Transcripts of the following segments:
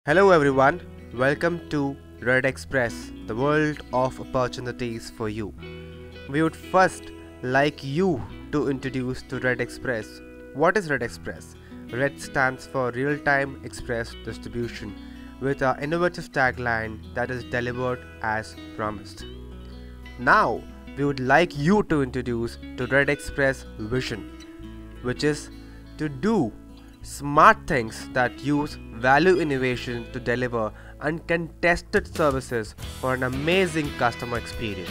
Hello everyone, welcome to Red Express, the world of opportunities for you. We would first like you to introduce to Red Express. What is Red Express? Red stands for Real Time Express Distribution with our innovative tagline that is delivered as promised. Now, we would like you to introduce to Red Express vision, which is to do smart things that use value innovation to deliver uncontested services for an amazing customer experience.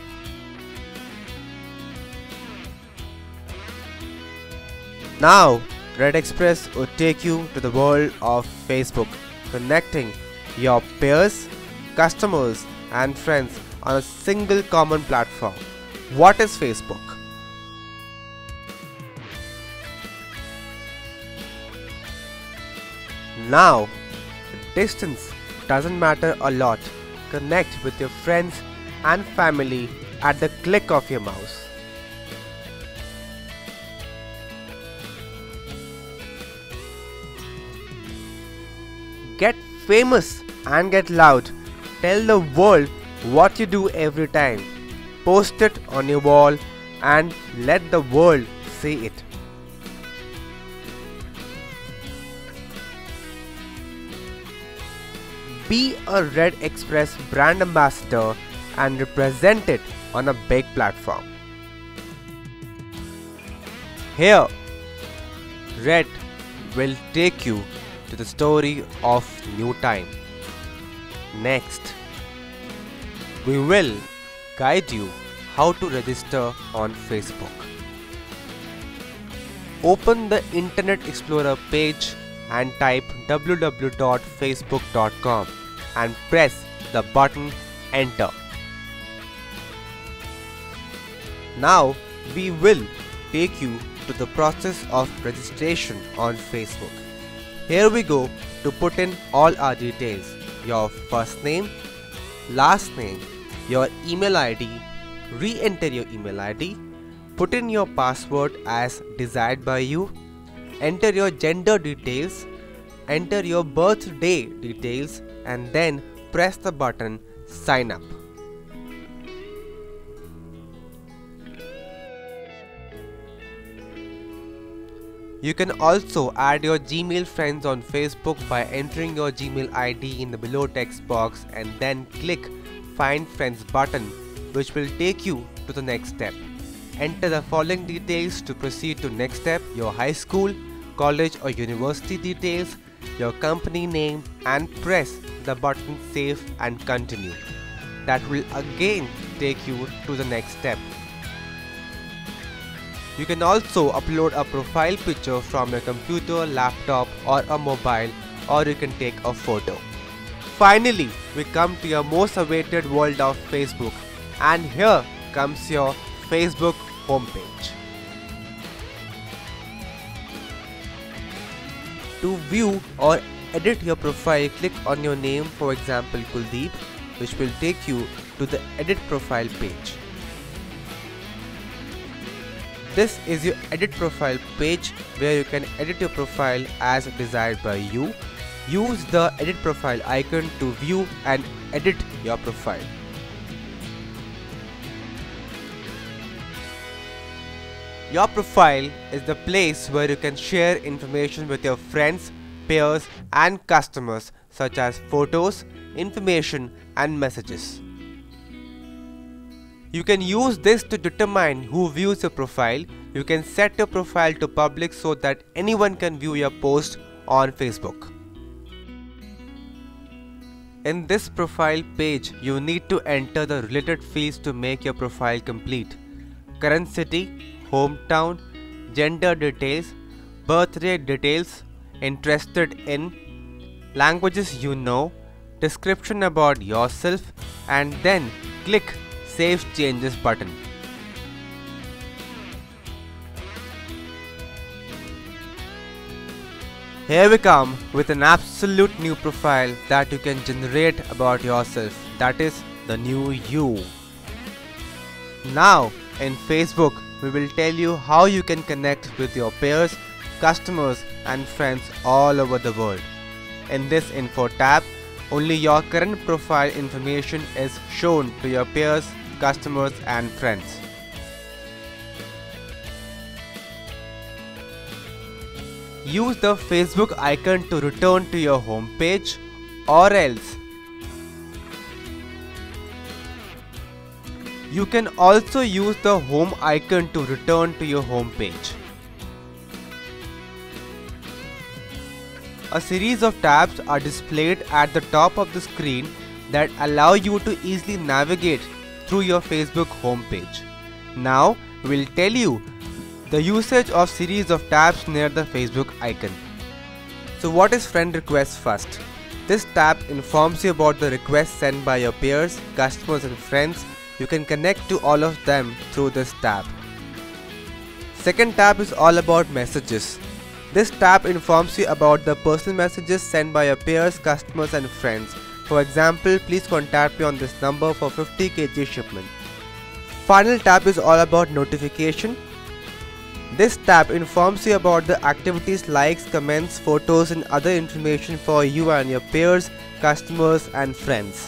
Now, Red Express will take you to the world of Facebook, connecting your peers, customers, and friends on a single common platform. What is Facebook? Now, distance doesn't matter a lot. Connect with your friends and family at the click of your mouse. Get famous and get loud. Tell the world what you do every time. Post it on your wall and let the world see it. Be a Red Express brand ambassador and represent it on a big platform. Here, Red will take you to the story of new time. Next, we will guide you how to register on Facebook. Open the Internet Explorer page and type www.facebook.com and press the button Enter. Now we will take you to the process of registration on Facebook. Here we go to put in all our details: your first name, last name, your email ID, re-enter your email ID, put in your password as desired by you, enter your gender details, enter your birthday details, and then press the button Sign Up. You can also add your Gmail friends on Facebook by entering your Gmail ID in the below text box and then click Find Friends button, which will take you to the next step. Enter the following details to proceed to next step: your high school, college or university details, your company name, and press the button Save and Continue. That will again take you to the next step. You can also upload a profile picture from your computer, laptop or a mobile, or you can take a photo. Finally, we come to your most awaited world of Facebook, and here comes your Facebook homepage. To view or edit your profile, click on your name, for example Kuldeep, which will take you to the edit profile page. This is your edit profile page where you can edit your profile as desired by you. Use the edit profile icon to view and edit your profile. Your profile is the place where you can share information with your friends, peers and customers, such as photos, information and messages. You can use this to determine who views your profile. You can set your profile to public so that anyone can view your post on Facebook. In this profile page, you need to enter the related fields to make your profile complete: current city, hometown, gender details, birthday details, interested in, languages you know, description about yourself, and then click Save Changes button. Here we come with an absolute new profile that you can generate about yourself, that is the new you. Now in Facebook, we will tell you how you can connect with your peers, customers and friends all over the world. In this info tab, only your current profile information is shown to your peers, customers and friends. Use the Facebook icon to return to your home page, or else you can also use the home icon to return to your home page. A series of tabs are displayed at the top of the screen that allow you to easily navigate through your Facebook home page. Now we'll tell you the usage of series of tabs near the Facebook icon. So what is friend request first? This tab informs you about the requests sent by your peers, customers and friends. You can connect to all of them through this tab. Second tab is all about messages. This tab informs you about the personal messages sent by your peers, customers and friends. For example, please contact me on this number for 50 kg shipment. Final tab is all about notification. This tab informs you about the activities, likes, comments, photos and other information for you and your peers, customers and friends.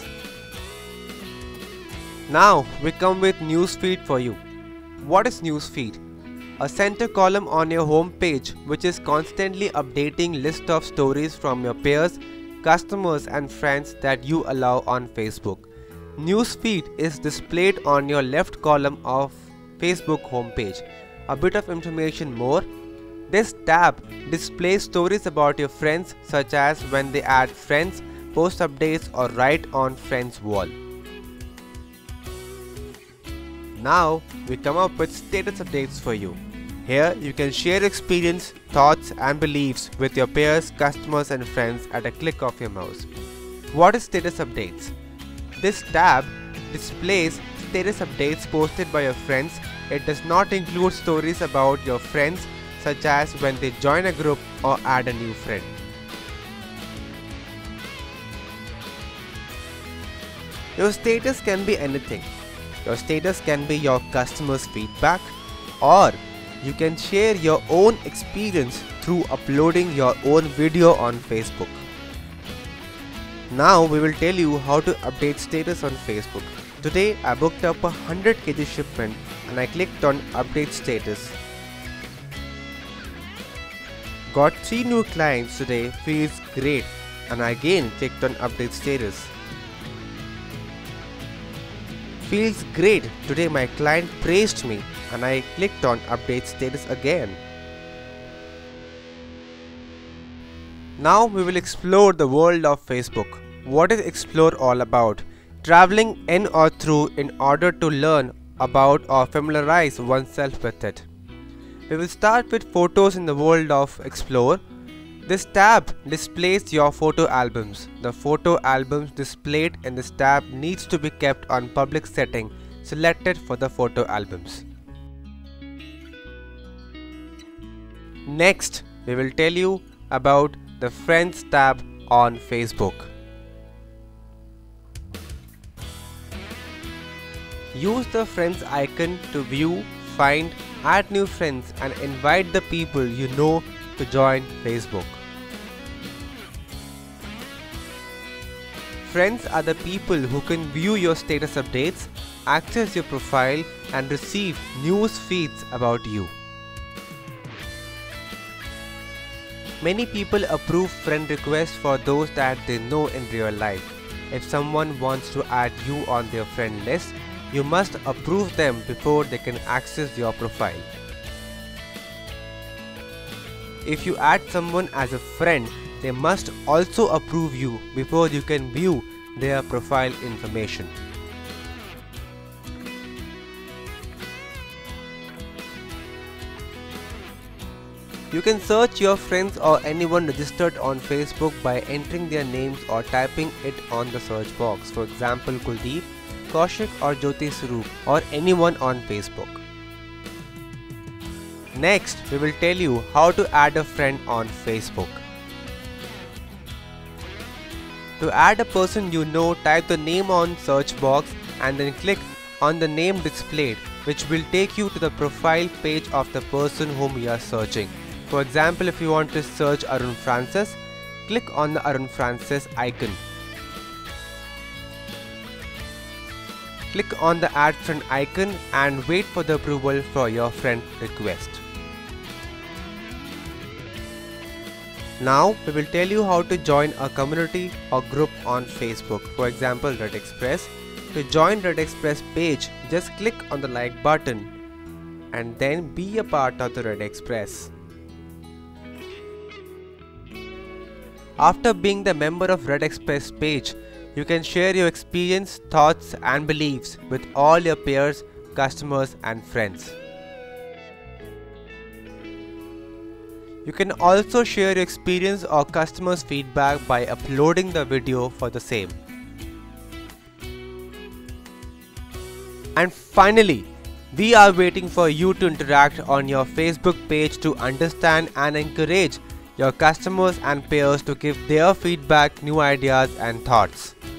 Now we come with newsfeed for you. What is newsfeed? A center column on your home page which is constantly updating list of stories from your peers, customers and friends that you allow on Facebook. Newsfeed is displayed on your left column of Facebook homepage. A bit of information more. This tab displays stories about your friends, such as when they add friends, post updates or write on friends wall. Now we come up with status updates for you. Here you can share experience, thoughts and beliefs with your peers, customers and friends at a click of your mouse. What is status updates? This tab displays status updates posted by your friends. It does not include stories about your friends, such as when they join a group or add a new friend. Your status can be anything. Your status can be your customers' feedback, or you can share your own experience through uploading your own video on Facebook. Now we will tell you how to update status on Facebook. Today I booked up a 100 kg shipment and I clicked on update status. Got 3 new clients today, feels great, and I again clicked on update status. Feels great, today my client praised me and I clicked on update status again. Now we will explore the world of Facebook. What is Explore all about? Traveling in or through in order to learn about or familiarize oneself with it. We will start with photos in the world of Explore. This tab displays your photo albums. The photo albums displayed in this tab needs to be kept on public setting selected for the photo albums. Next, we will tell you about the Friends tab on Facebook. Use the Friends icon to view, find, add new friends and invite the people you know to join Facebook. Friends are the people who can view your status updates, access your profile and receive news feeds about you. Many people approve friend requests for those that they know in real life. If someone wants to add you on their friend list, you must approve them before they can access your profile. If you add someone as a friend, they must also approve you before you can view their profile information. You can search your friends or anyone registered on Facebook by entering their names or typing it on the search box. For example, Kuldeep, Kaushik or Jyoti Swaroop or anyone on Facebook. Next, we will tell you how to add a friend on Facebook. To add a person you know, type the name on search box and then click on the name displayed, which will take you to the profile page of the person whom you are searching. For example, if you want to search Arun Francis, click on the Arun Francis icon. Click on the Add Friend icon and wait for the approval for your friend request. Now we will tell you how to join a community or group on Facebook, for example Red Express. To join Red Express page, just click on the like button and then be a part of the Red Express. After being the member of Red Express page, you can share your experience, thoughts and beliefs with all your peers, customers and friends. You can also share your experience or customers' feedback by uploading the video for the same. And finally, we are waiting for you to interact on your Facebook page to understand and encourage your customers and peers to give their feedback, new ideas and thoughts.